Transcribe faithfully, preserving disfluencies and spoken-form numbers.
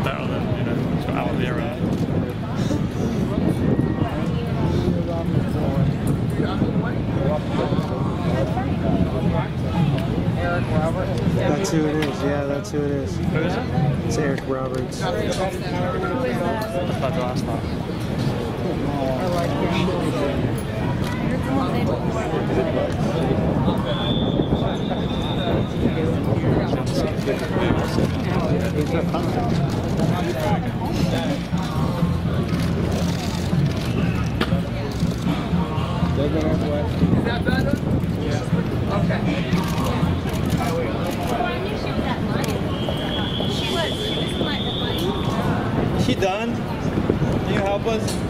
better than, you know, it's got out of the area. Eric Roberts. That's who it is. Yeah, that's who it is. Who is it? It's Eric Roberts. That's about the last part. I like him. Is that better? Yeah. Okay. She was, she was like the money. She done? Can you help us?